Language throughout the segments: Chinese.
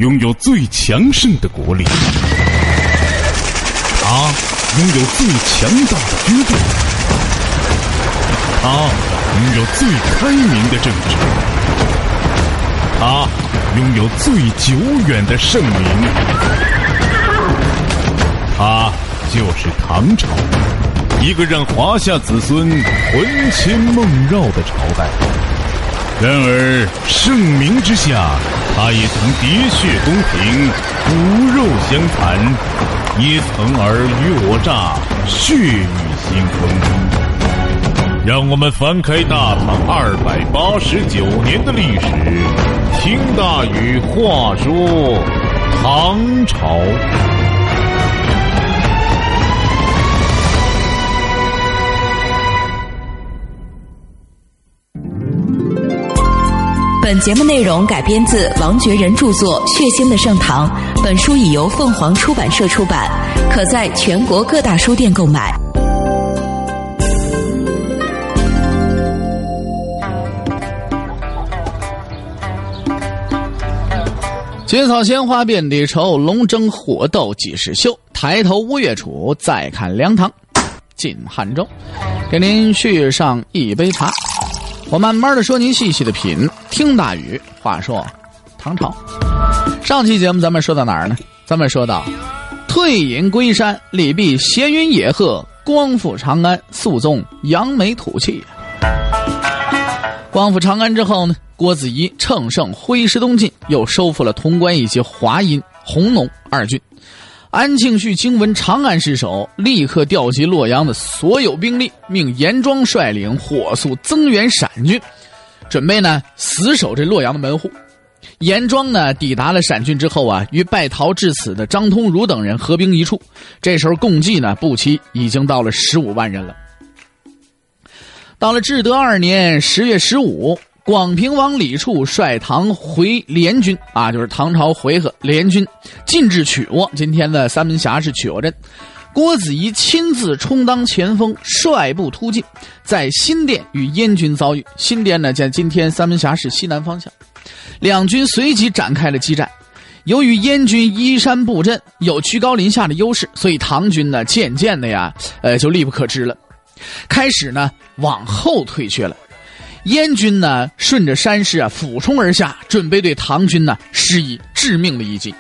拥有最强盛的国力，他拥有最强大的军队，他拥有最开明的政治，他拥有最久远的盛名，他就是唐朝，一个让华夏子孙魂牵梦绕的朝代。然而盛名之下，他也曾喋血东平，骨肉相残，也曾尔虞我诈，血雨腥风。让我们翻开大唐289年的历史，听大禹话说唐朝。 本节目内容改编自王觉仁著作《血腥的盛唐》，本书已由凤凰出版社出版，可在全国各大书店购买。 结草鲜花遍地愁，龙争虎斗几时休？抬头五月楚，再看凉堂进汉州。给您续上一杯茶，我慢慢的说，您细细的品。听大禹话说唐朝。上期节目咱们说到哪儿呢？咱们说到退隐归山，李泌斜云野鹤，光复长安，肃宗扬眉吐气。光复长安之后呢，郭子仪乘胜挥师东进，又收复了潼关以及华阴、弘农二郡。安庆绪经闻长安失守，立刻调集洛阳的所有兵力，命严庄率领火速增援陕军，准备呢死守这洛阳的门户。严庄呢抵达了陕郡之后啊，与败逃至此的张通儒等人合兵一处。这时候共计呢步骑已经到了15万人了。到了至德2年10月15，广平王李处率唐回联军啊，就是唐朝回纥联军进至曲沃，今天的三门峡是曲沃镇。郭子仪亲自充当前锋，率部突进，在新店与燕军遭遇。新店呢在今天三门峡市西南方向，两军随即展开了激战。由于燕军依山布阵，有居高临下的优势，所以唐军呢渐渐的呀就力不可支了，开始呢往后退却了。燕军呢顺着山势啊俯冲而下，准备对唐军呢施以致命的一击。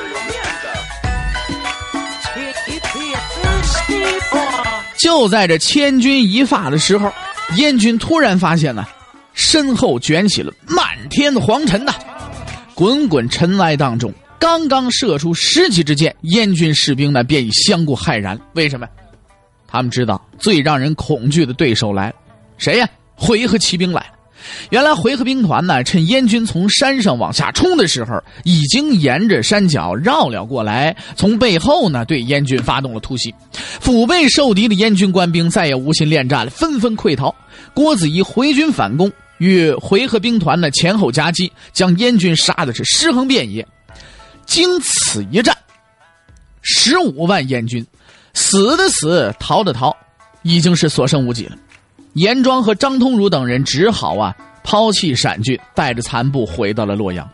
就在这千钧一发的时候，燕军突然发现呢身后卷起了漫天的黄尘呐，滚滚尘埃当中，刚刚射出10几支箭，燕军士兵呢便已相顾骇然。为什么？他们知道最让人恐惧的对手来了。谁呀？回纥骑兵来了。原来回纥兵团呢趁燕军从山上往下冲的时候，已经沿着山脚绕了过来，从背后呢对燕军发动了突袭。腹背受敌的燕军官兵再也无心恋战了，纷纷溃逃。郭子仪回军反攻，与回纥兵团呢前后夹击，将燕军杀的是尸横遍野。经此一战，15万燕军死的死，逃的逃，已经是所剩无几了。严庄和张通儒等人只好啊抛弃陕郡，带着残部回到了洛阳。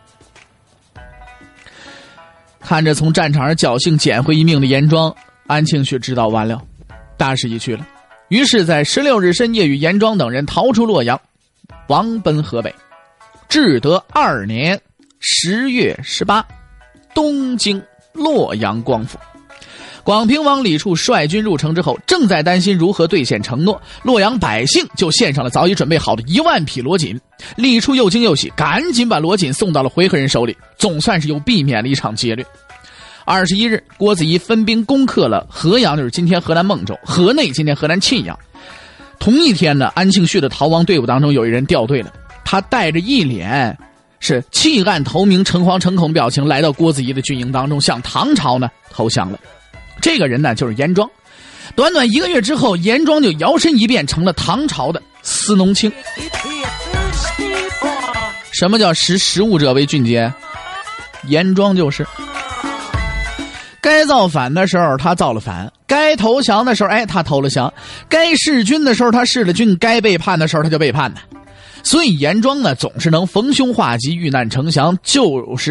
看着从战场上侥幸捡回一命的严庄，安庆绪知道完了，大势已去了。于是在16日深夜与严庄等人逃出洛阳，王奔河北。至德2年10月18，东京洛阳光复。广平王李处率军入城之后，正在担心如何兑现承诺，洛阳百姓就献上了早已准备好的1万匹罗锦。李处又惊又喜，赶紧把罗锦送到了回纥人手里，总算是又避免了一场劫掠。21日，郭子仪分兵攻克了河阳，就是今天河南孟州；河内今天河南沁阳。同一天呢，安庆绪的逃亡队伍当中有一人掉队了，他带着一脸是弃暗投明、诚惶诚恐表情来到郭子仪的军营当中，向唐朝呢投降了。这个人呢就是严庄。短短1个月之后，严庄就摇身一变成了唐朝的司农卿。什么叫识时务者为俊杰？严庄就是该造反的时候他造了反，该投降的时候他投了降，该弑君的时候他弑了君，该背叛的时候他就背叛的。所以严庄呢总是能逢凶化吉、遇难成祥，就是呢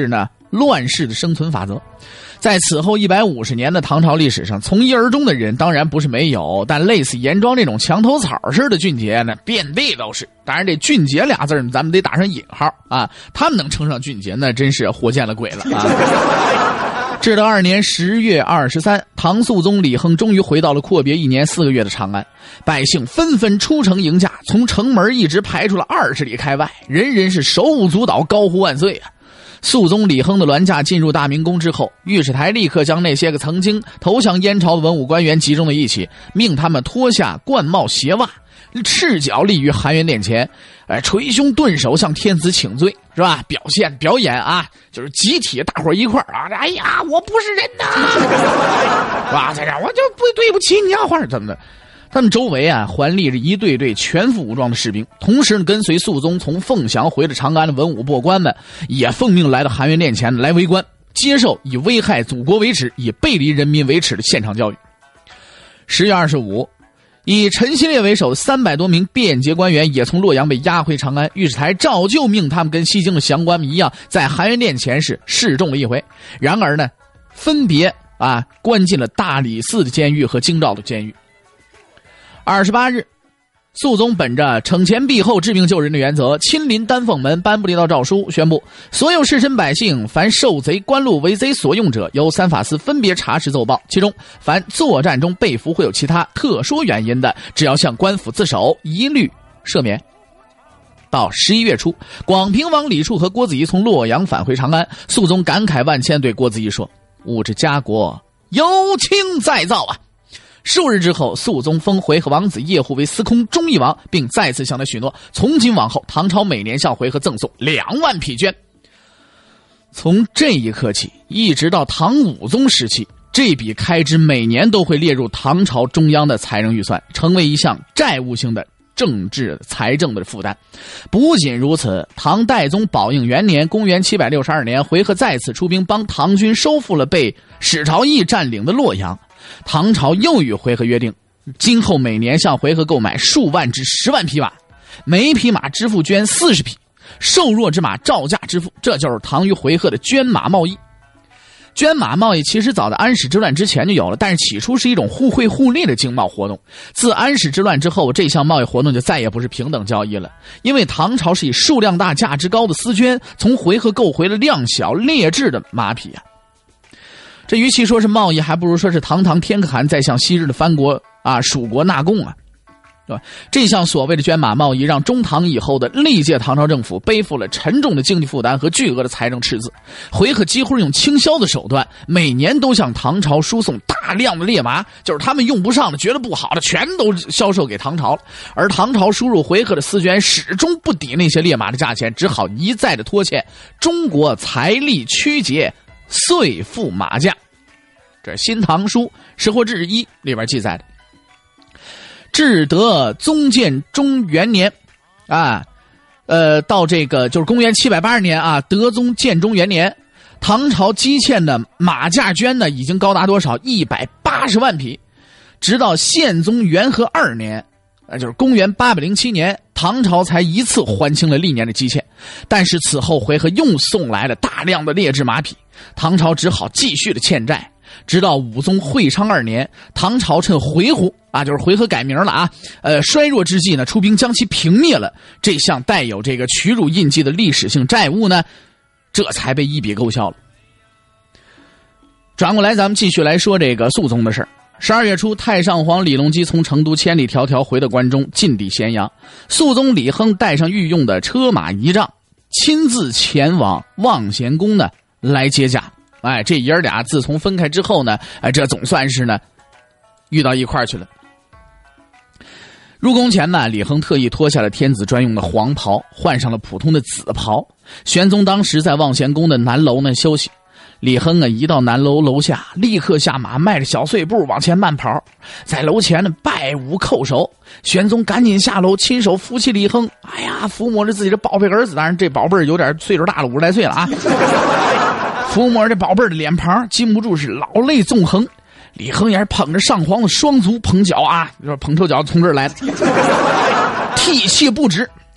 乱世的生存法则。在此后150年的唐朝历史上，从一而终的人当然不是没有，但类似严庄这种墙头草式的俊杰呢，遍地都是。当然这俊杰俩字咱们得打上引号啊，他们能称上俊杰，那真是活见了鬼了啊。至道2年10月23，唐肃宗李亨终于回到了阔别1年4个月的长安，百姓纷纷出城迎驾，从城门一直排出了20里开外，人人是手舞足蹈，高呼万岁啊！肃宗李亨的銮驾进入大明宫之后，御史台立刻将那些个曾经投向燕朝的文武官员集中在一起，命他们脱下冠帽鞋袜，赤脚立于含元殿前，捶胸顿首向天子请罪，是吧？表演啊，就是集体大伙一块啊，哎呀，我不是人呐，哇，在这我就不对不起你啊，或者怎么的。他们周围啊环立着一队队全副武装的士兵，同时跟随肃宗从凤翔回了长安的文武过官们也奉命来到含元殿前来围观，接受以危害祖国为耻，以背离人民为耻的现场教育。10月25，以陈希烈为首300多名便捷官员也从洛阳被押回长安，御史台照旧命他们跟西京的降官们一样，在含元殿前是示众了一回。然而呢，分别关进了大理寺的监狱和京兆的监狱。28日，肃宗本着惩前毖后、治病救人的原则，亲临丹凤门颁布了一道诏书，宣布所有士绅百姓，凡受贼官禄为贼所用者，由3法司分别查实奏报。其中，凡作战中被俘或有其他特殊原因的，只要向官府自首，一律赦免。到11月初，广平王李处和郭子仪从洛阳返回长安，肃宗感慨万千，对郭子仪说：“吾之家国有卿再造啊！”数日之后，肃宗封回纥王子叶护为司空忠义王，并再次向他许诺，从今往后唐朝每年向回纥赠送2万匹绢。从这一刻起，一直到唐武宗时期，这笔开支每年都会列入唐朝中央的财政预算，成为一项债务性的政治财政的负担。不仅如此，唐代宗宝应元年公元762年，回纥再次出兵帮唐军收复了被史朝义占领的洛阳。唐朝又与回纥约定，今后每年向回纥购买数万至10万匹马，每匹马支付绢40匹，瘦弱之马照价支付。这就是唐与回纥的绢马贸易。绢马贸易其实早在安史之乱之前就有了，但是起初是一种互惠互利的经贸活动。自安史之乱之后，这项贸易活动就再也不是平等交易了，因为唐朝是以数量大价值高的丝绢从回纥购回了量小劣质的马匹啊。这与其说是贸易，还不如说是堂堂天可汗在向昔日的藩国蜀国纳贡啊，对吧？这项所谓的绢马贸易，让中唐以后的历届唐朝政府背负了沉重的经济负担和巨额的财政赤字。回纥几乎用倾销的手段，每年都向唐朝输送大量的烈马，就是他们用不上的、觉得不好的，全都销售给唐朝了。而唐朝输入回纥的丝绢始终不抵那些烈马的价钱，只好一再的拖欠。中国财力曲竭，遂付马价。这《新唐书·识货志1》里边记载的。至德宗建中元年到这个就是公元780年德宗建中元年，唐朝积欠的马价绢呢已经高达多少？180万匹。直到宪宗元和2年，就是公元807年，唐朝才一次还清了历年的积欠。但是此后回纥又送来了大量的劣质马匹，唐朝只好继续的欠债。直到武宗会昌2年，唐朝趁回鹘就是回纥改名了衰弱之际呢，出兵将其平灭了。这项带有这个屈辱印记的历史性债务呢，这才被一笔勾销了。转过来，咱们继续来说这个肃宗的事儿。12月初，太上皇李隆基从成都千里迢迢回到关中，进抵咸阳。肃宗李亨带上御用的车马仪仗，亲自前往望贤宫呢来接驾。这爷儿俩自从分开之后呢，这总算是呢遇到一块儿去了。入宫前呢，李亨特意脱下了天子专用的黄袍，换上了普通的紫袍。玄宗当时在望贤宫的南楼呢休息，李亨一到南楼楼下，立刻下马，迈着小碎步往前慢跑，在楼前呢拜舞叩首。玄宗赶紧下楼，亲手扶起李亨，抚摸着自己的宝贝儿子，当然这宝贝儿有点岁数大了，50来岁了抚摸着宝贝儿的脸庞，禁不住是老泪纵横。李亨也是捧着上皇的双足捧脚捧臭脚从这儿来的，涕泣不止。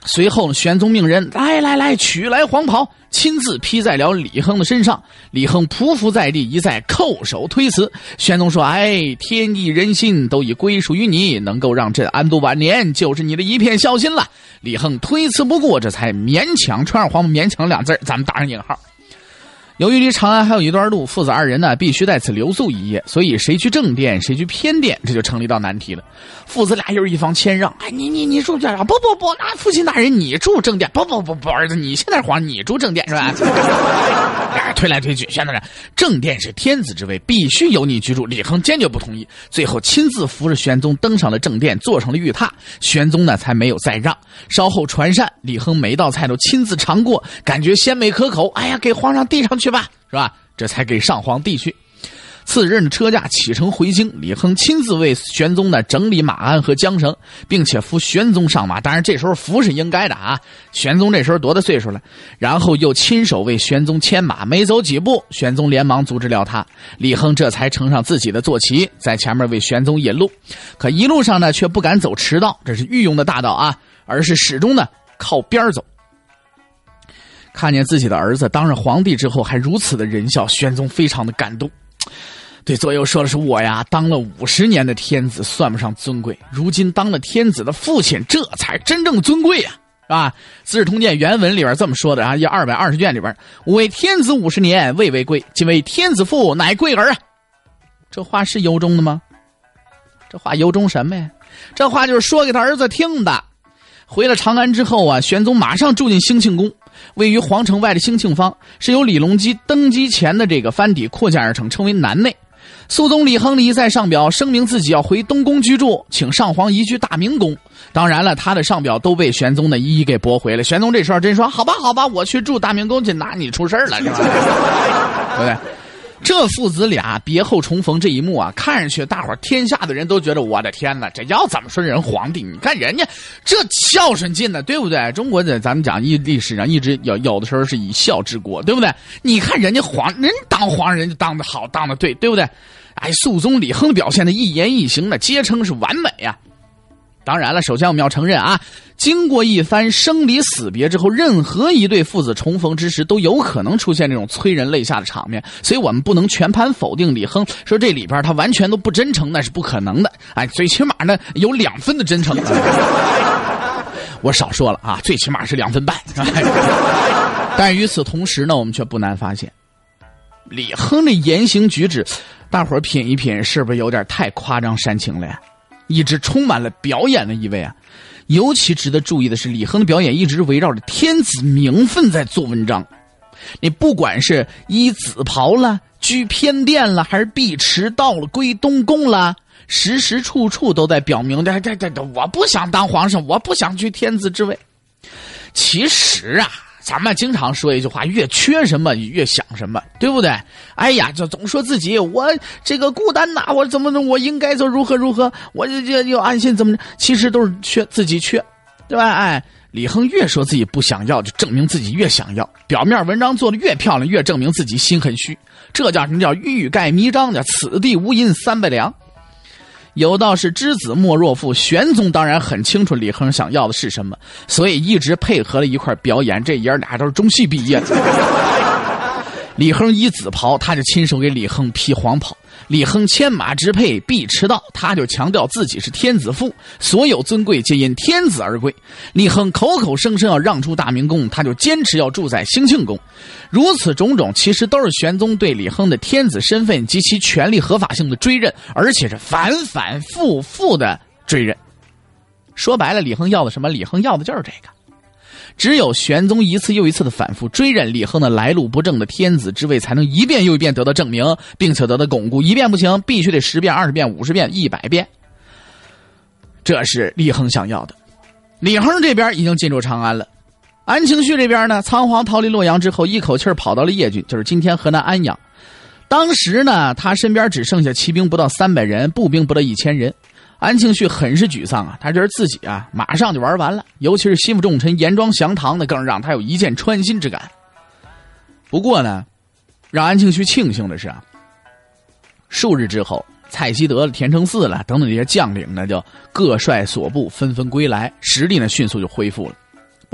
随后呢，玄宗命人来取来黄袍，亲自披在了李亨的身上。李亨匍匐在地，一再叩首推辞。玄宗说：“天地人心都已归属于你，能够让朕安度晚年，就是你的一片孝心了。”李亨推辞不过，这才勉强穿上黄袍，勉强2字咱们打上引号。由于离长安还有一段路，父子2人呢必须在此留宿一夜，所以谁去正殿，谁去偏殿，这就成了一道难题了。父子俩又是一方谦让，你住这儿，不，那父亲大人你住正殿，不，儿子你现在皇上你住正殿是吧？推来推去，玄宗说正殿是天子之位，必须由你居住。李亨坚决不同意，最后亲自扶着玄宗登上了正殿，坐上了御榻。玄宗呢才没有再让。稍后传膳，李亨每道菜都亲自尝过，感觉鲜美可口，给皇上递上去吧，是吧？这才给上皇递去。次日呢，车驾启程回京，李亨亲自为玄宗呢整理马鞍和缰绳，并且扶玄宗上马。当然这时候扶是应该的啊，玄宗这时候多大岁数了？然后又亲手为玄宗牵马，没走几步，玄宗连忙阻止了他。李亨这才乘上自己的坐骑，在前面为玄宗引路。可一路上呢，却不敢走驰道，这是御用的大道啊，而是始终呢靠边走。看见自己的儿子当上皇帝之后还如此的仁孝，玄宗非常的感动。对左右说的是，我呀当了50年的天子算不上尊贵，如今当了天子的父亲，这才真正尊贵呀，是吧？《资治通鉴》原文里边这么说的啊，220卷里边，吾为天子50年，未为贵，今为天子父，乃贵儿啊。这话是由衷的吗？这话由衷什么呀？这话就是说给他儿子听的。回了长安之后啊，玄宗马上住进兴庆宫，位于皇城外的兴庆坊，是由李隆基登基前的这个藩邸扩建而成，称为南内。肃宗李亨一再上表声明自己要回东宫居住，请上皇移居大明宫。当然了，他的上表都被玄宗呢一一给驳回了。玄宗这时候真说好吧，我去住大明宫去，拿你出事了，是吧？对不对？这父子俩别后重逢这一幕啊，看上去大伙天下的人都觉得我的天哪，这要怎么说人皇帝？你看人家这孝顺尽的，对不对？中国的咱们讲历史上一直有的时候是以孝治国，对不对？你看人家人当皇上人就当得好，当得对，对不对？肃宗李亨表现的一言一行的皆称是完美呀。当然了，首先我们要承认啊，经过一番生离死别之后，任何一对父子重逢之时都有可能出现这种催人泪下的场面，所以我们不能全盘否定李亨，说这里边他完全都不真诚，那是不可能的。最起码呢有2分的真诚。我少说了啊，最起码是2分半。但与此同时呢，我们却不难发现，李亨的言行举止，大伙儿品一品，是不是有点太夸张煽情了呀？一直充满了表演的意味啊！尤其值得注意的是，李亨的表演一直围绕着天子名分在做文章。你不管是衣紫袍了，居偏殿了，还是避迟到了归东宫了，时时处处都在表明我不想当皇上，我不想去天子之位。其实啊，咱们经常说一句话，越缺什么越想什么，对不对？就总说自己我这个孤单呐，我怎么我应该就如何，我就安心怎么着，其实都是自己缺，对吧？李亨越说自己不想要，就证明自己越想要，表面文章做得越漂亮，越证明自己心很虚。这叫什么？叫欲盖弥彰的，此地无银300两。有道是知子莫若父，玄宗当然很清楚李亨想要的是什么，所以一直配合了一块表演。这爷俩都是中戏毕业的。李亨衣紫袍，他就亲手给李亨披黄袍；李亨牵马直配避迟到，他就强调自己是天子父，所有尊贵皆因天子而贵。李亨口口声声要让出大明宫，他就坚持要住在兴庆宫。如此种种，其实都是玄宗对李亨的天子身份及其权力合法性的追认，而且是反反复复的追认。说白了，李亨要的什么？李亨要的就是这个。只有玄宗一次又一次的反复追认李亨的来路不正的天子之位，才能一遍又一遍得到证明，并且得到巩固。一遍不行，必须得10遍、20遍、50遍、100遍。这是李亨想要的。李亨这边已经进入长安了，安庆绪这边呢，仓皇逃离洛阳之后，一口气跑到了邺郡，就是今天河南安阳。当时呢，他身边只剩下骑兵不到300人，步兵不到1000人。安庆绪很是沮丧啊，他觉得自己啊马上就玩完了，尤其是心腹重臣严庄降唐的，更让他有一箭穿心之感。不过呢，让安庆绪庆幸的是啊，数日之后，蔡希德了、田承嗣了等等这些将领呢，就各率所部纷纷归来，实力呢迅速就恢复了。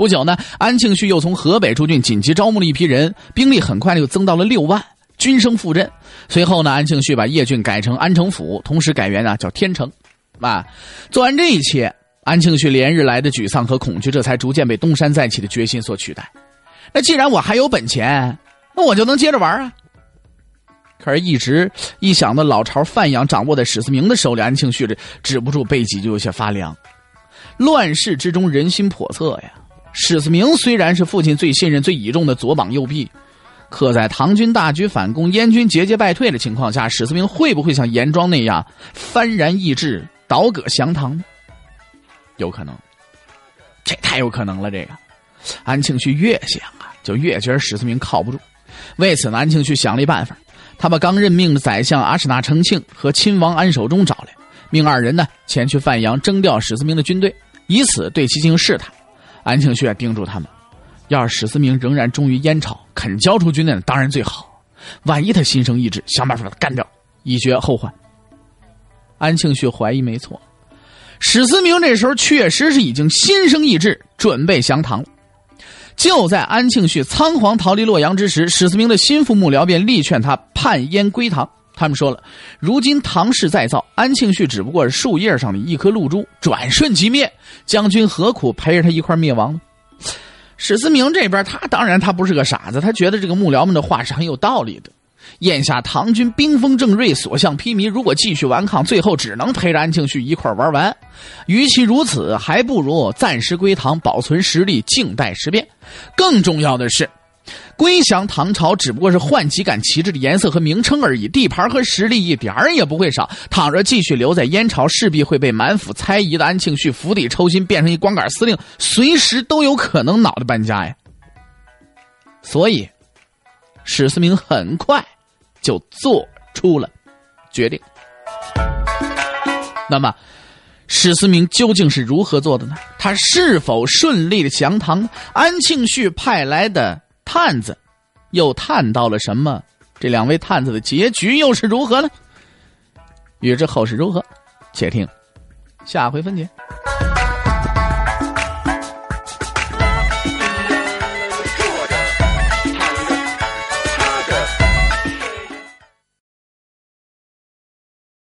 不久呢，安庆绪又从河北诸郡紧急招募了一批人，兵力很快就增到了6万，军声复振。随后呢，安庆绪把叶郡改成安城府，同时改元叫天城。做完这一切，安庆绪连日来的沮丧和恐惧，这才逐渐被东山再起的决心所取代。那既然我还有本钱，那我就能接着玩啊！可是一想到老巢范阳掌握在史思明的手里，安庆绪止不住背脊就有些发凉。乱世之中，人心叵测呀。史思明虽然是父亲最信任最倚重的左膀右臂，可在唐军大举反攻，燕军节节败退的情况下，史思明会不会像严庄那样幡然易帜，倒戈降唐呢？有可能，这太有可能了。这个安庆绪越想就越觉得史思明靠不住。为此呢，安庆绪想了一办法，他把刚任命的宰相阿史那承庆和亲王安守忠找来，命2人呢前去范阳征调史思明的军队，以此对其进行试探。安庆绪叮嘱他们，要是史思明仍然忠于燕朝，肯交出军队当然最好，万一他心生异志，想办法把他干掉，以绝后患。安庆绪怀疑没错，史思明这时候确实是已经心生异志，准备降唐了。就在安庆绪仓皇逃离洛阳之时，史思明的心腹幕僚便力劝他叛燕归唐。他们说了，如今唐氏再造，安庆绪只不过是树叶上的一颗露珠，转瞬即灭，将军何苦陪着他一块灭亡呢？史思明这边当然不是个傻子，他觉得这个幕僚们的话是很有道理的。眼下唐军兵锋正锐，所向披靡，如果继续顽抗，最后只能陪着安庆绪一块玩完。与其如此，还不如暂时归唐，保存实力，静待时变。更重要的是，归降唐朝只不过是换几杆旗帜的颜色和名称而已，地盘和实力一点儿也不会少。倘若继续留在燕朝，势必会被满腹猜疑的安庆绪釜底抽薪，变成一光杆司令，随时都有可能脑袋搬家呀。所以史思明很快就做出了决定。那么史思明究竟是如何做的呢？他是否顺利的降唐？安庆绪派来的探子又探到了什么？这2位探子的结局又是如何呢？欲知后事如何，且听下回分解。